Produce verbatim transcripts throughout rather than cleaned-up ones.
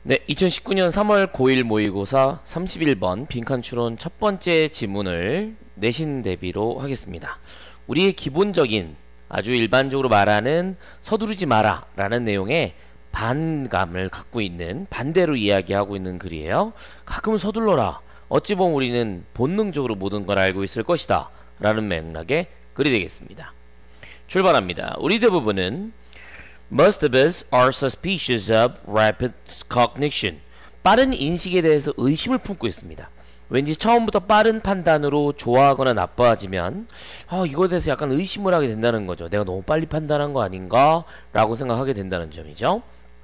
네, 이천십구 년 삼월 고일 모의고사 삼십일 번 빈칸 추론 첫 번째 지문을 내신 대비로 하겠습니다. 우리의 기본적인 아주 일반적으로 말하는 서두르지 마라 라는 내용의 반감을 갖고 있는, 반대로 이야기하고 있는 글이에요. 가끔은 서둘러라, 어찌 보면 우리는 본능적으로 모든 걸 알고 있을 것이다 라는 맥락의 글이 되겠습니다. 출발합니다. 우리 대부분은 Most of us are suspicious of rapid cognition. 빠른 인식에 대해서 의심을 품고 있습니다. 왠지 처음부터 빠른 판단으로 좋아하거나 나빠지면 아, 이거에 대해서 약간 의심을 하게 된다는 거죠. 내가 너무 빨리 판단한 거 아닌가? 라고 생각하게 된다는 점이죠.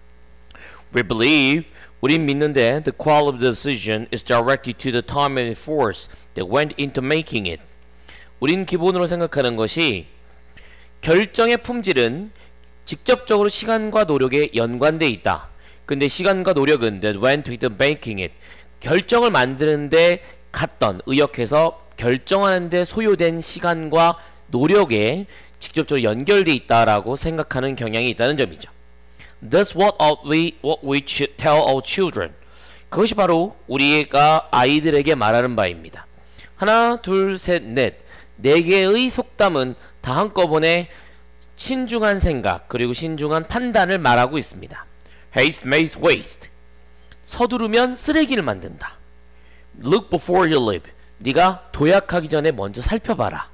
We believe, 우린 믿는데 the quality of the decision is directed to the time and force that went into making it. 우린 기본으로 생각하는 것이 결정의 품질은 직접적으로 시간과 노력에 연관돼 있다. 근데 시간과 노력은 that went into making it, 결정을 만드는데 갔던, 의역해서 결정하는데 소요된 시간과 노력에 직접적으로 연결돼 있다라고 생각하는 경향이 있다는 점이죠. That's what we, what we tell our children. 그것이 바로 우리가 아이들에게 말하는 바입니다. 하나, 둘, 셋, 넷. 네 개의 속담은 다 한꺼번에 신중한 생각 그리고 신중한 판단을 말하고 있습니다. Haste makes waste. 서두르면 쓰레기를 만든다. Look before you leap. 네가 도약하기 전에 먼저 살펴봐라.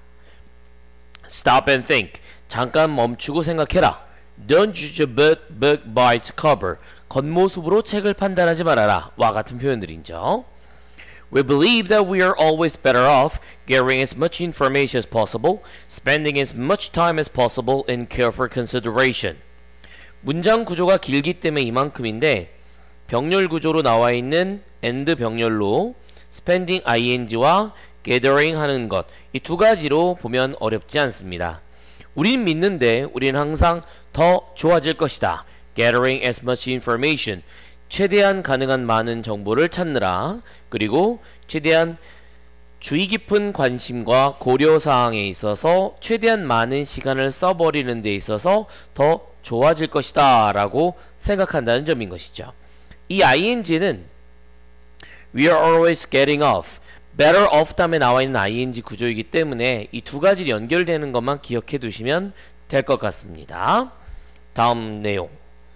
Stop and think. 잠깐 멈추고 생각해라. Don't judge a book by its cover. 겉모습으로 책을 판단하지 말아라. 와 같은 표현들이죠. We believe that we are always better off gathering as much information as possible, spending as much time as possible in careful consideration. 문장 구조가 길기 때문에 이만큼인데 병렬 구조로 나와 있는 and 병렬로 spending ing와 gathering 하는 것, 이 두 가지로 보면 어렵지 않습니다. 우린 믿는데 우리는 항상 더 좋아질 것이다. Gathering as much information. 최대한 가능한 많은 정보를 찾느라, 그리고 최대한 주의 깊은 관심과 고려사항에 있어서 최대한 많은 시간을 써버리는 데 있어서 더 좋아질 것이다 라고 생각한다는 점인 것이죠. 이 ing는 we are always getting off, better off 다음에 나와 있는 ing 구조이기 때문에 이 두 가지 연결되는 것만 기억해 두시면 될 것 같습니다. 다음 내용.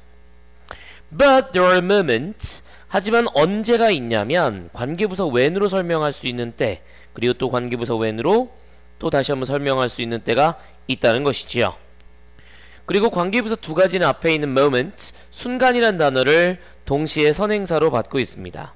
But there are moments, 하지만 언제가 있냐면 관계부사 when으로 설명할 수 있는 때, 그리고 또 관계부사 when으로 또 다시 한번 설명할 수 있는 때가 있다는 것이지요. 그리고 관계부사 두 가지는 앞에 있는 moment, 순간이란 단어를 동시에 선행사로 받고 있습니다.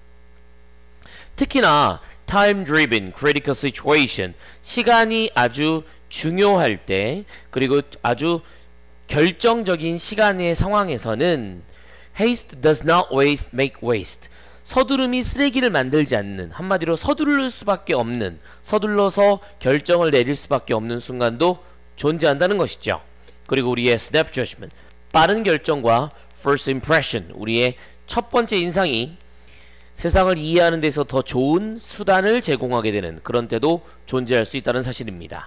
특히나 time-driven critical situation, 시간이 아주 중요할 때, 그리고 아주 결정적인 시간의 상황에서는 Haste does not waste, make waste. 서두름이 쓰레기를 만들지 않는, 한마디로 서두를 수밖에 없는, 서둘러서 결정을 내릴 수밖에 없는 순간도 존재한다는 것이죠. 그리고 우리의 snap judgment, 빠른 결정과 first impression, 우리의 첫 번째 인상이 세상을 이해하는 데서 더 좋은 수단을 제공하게 되는 그런 때도 존재할 수 있다는 사실입니다.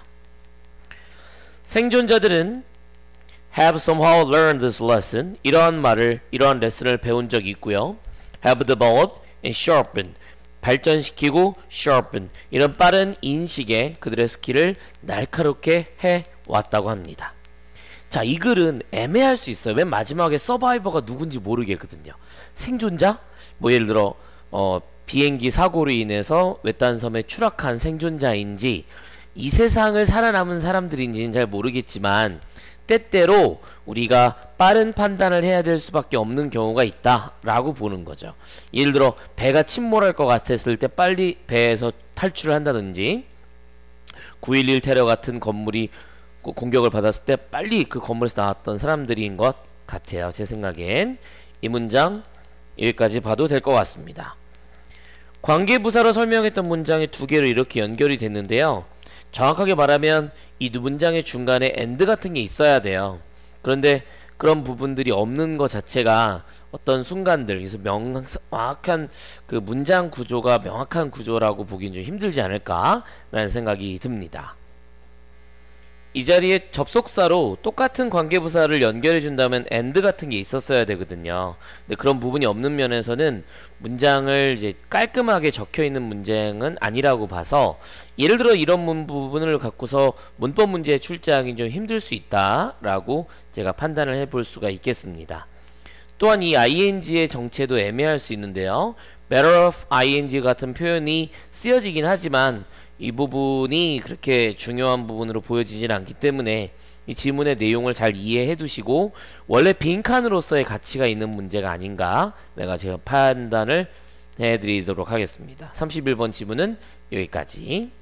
생존자들은 have somehow learned this lesson. 이러한 말을, 이러한 레슨을 배운 적이 있고요. have developed and sharpened. 발전시키고 sharpen. 이런 빠른 인식에 그들의 스킬을 날카롭게 해왔다고 합니다. 자, 이 글은 애매할 수 있어요. 맨 마지막에 서바이버가 누군지 모르겠거든요. 생존자? 뭐 예를 들어 어, 비행기 사고로 인해서 외딴 섬에 추락한 생존자인지 이 세상을 살아남은 사람들인지는 잘 모르겠지만 때때로 우리가 빠른 판단을 해야 될 수밖에 없는 경우가 있다 라고 보는 거죠. 예를 들어 배가 침몰할 것 같았을 때 빨리 배에서 탈출을 한다든지, 구일일 테러 같은 건물이 공격을 받았을 때 빨리 그 건물에서 나왔던 사람들인 것 같아요. 제 생각엔 이 문장 여기까지 봐도 될 것 같습니다. 관계부사로 설명했던 문장이 두 개로 이렇게 연결이 됐는데요. 정확하게 말하면 이 문장의 중간에 and 같은 게 있어야 돼요. 그런데 그런 부분들이 없는 것 자체가 어떤 순간들, 그래서 명확한 그 문장 구조가 명확한 구조라고 보기는 좀 힘들지 않을까 라는 생각이 듭니다. 이 자리에 접속사로 똑같은 관계부사를 연결해 준다면 and 같은 게 있었어야 되거든요. 근데 그런 부분이 없는 면에서는 문장을 이제 깔끔하게 적혀 있는 문장은 아니라고 봐서, 예를 들어 이런 문 부분을 갖고서 문법 문제에 출제하기 좀 힘들 수 있다라고 제가 판단을 해볼 수가 있겠습니다. 또한 이 ing의 정체도 애매할 수 있는데요. better off ing 같은 표현이 쓰여지긴 하지만 이 부분이 그렇게 중요한 부분으로 보여지진 않기 때문에 이 지문의 내용을 잘 이해해 두시고 원래 빈칸으로서의 가치가 있는 문제가 아닌가 내가 제가 판단을 해드리도록 하겠습니다. 삼십일 번 지문은 여기까지.